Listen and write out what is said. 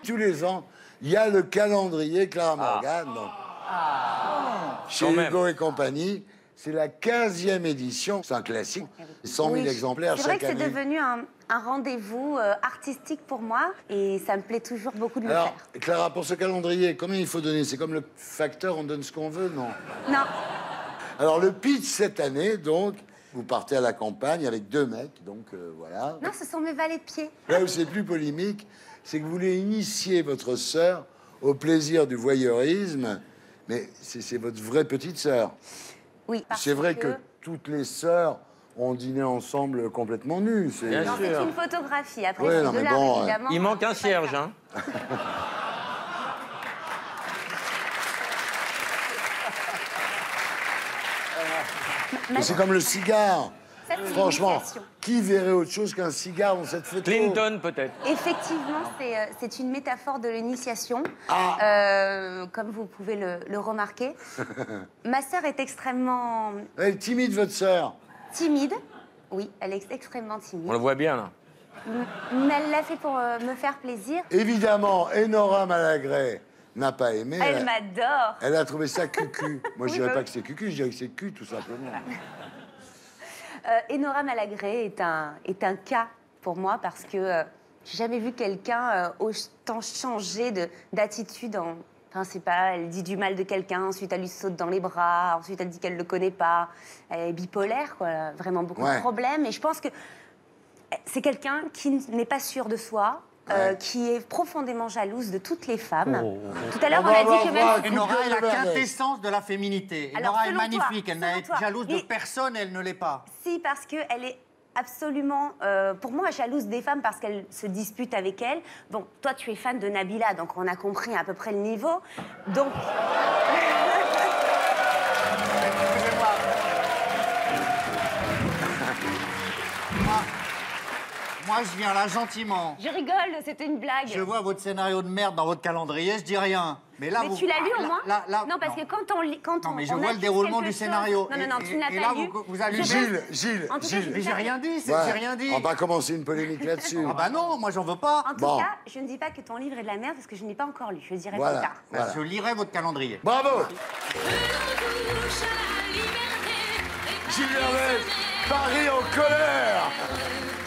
tous les ans, il y a le calendrier Clara Morgan. Donc, chez Hugo et compagnie. C'est la 15e édition. C'est un classique. 100 000 exemplaires chaque année. C'est vrai que c'est devenu un rendez-vous artistique pour moi. Et ça me plaît toujours beaucoup de le faire. Clara, pour ce calendrier, combien il faut donner? C'est comme le facteur, on donne ce qu'on veut, non? Non. Alors, le pitch cette année, donc, vous partez à la campagne avec 2 mecs, donc voilà. Non, ce sont mes valets de pied. Là où c'est plus polémique, c'est que vous voulez initier votre sœur au plaisir du voyeurisme, mais c'est votre vraie petite sœur. Oui, c'est vrai que toutes les sœurs ont dîné ensemble complètement nues. Bien sûr. C'est une photographie. Après, ouais, c'est de l'art, évidemment. Il manque un cierge, hein. Mais c'est comme le cigare. Franchement, qui verrait autre chose qu'un cigare dans cette photo? Clinton, peut-être. Effectivement, c'est une métaphore de l'initiation, comme vous pouvez le remarquer. Ma sœur est extrêmement... Elle est timide, votre sœur? Timide, oui, elle est extrêmement timide. On le voit bien, là. Mais elle l'a fait pour me faire plaisir. Évidemment, Enora Malagré n'a pas aimé. Elle m'adore. Elle a trouvé ça cucu. Moi, je dirais pas que c'est cucu, je dirais que c'est cul, tout simplement. Enora Malagré est un cas pour moi parce que j'ai jamais vu quelqu'un autant changer d'attitude. Enfin, c'est pas, elle dit du mal de quelqu'un, ensuite elle lui saute dans les bras, ensuite elle dit qu'elle le connaît pas. Elle est bipolaire, quoi. Elle a vraiment beaucoup de problèmes. Et je pense que c'est quelqu'un qui n'est pas sûr de soi. Qui est profondément jalouse de toutes les femmes. Tout à l'heure, on a dit que même... Enora est la quintessence de la féminité. Enora est magnifique. Elle n'est jalouse de personne, elle ne l'est pas. Si, parce qu'elle est absolument, pour moi, jalouse des femmes parce qu'elles se disputent avec elle. Bon, toi, tu es fan de Nabila, donc on a compris à peu près le niveau. Donc... Excusez-moi. Moi, je viens là gentiment. Je rigole, c'était une blague. Je vois votre scénario de merde dans votre calendrier, je dis rien. Mais là, mais tu l'as lu au moins? Non, parce que quand on lit... Non, mais je vois le déroulement du scénario. Non, tu n'as pas lu. Et là, vous allumez... Gilles. Mais j'ai rien dit, j'ai rien dit. On va commencer une polémique là-dessus. Ah bah non, moi, j'en veux pas. En tout cas, je ne dis pas que ton livre est de la merde parce que je n'ai pas encore lu. Je le dirai plus tard. Voilà. Je lirai votre calendrier. Bravo. Gilles Verdez, Paris en colère.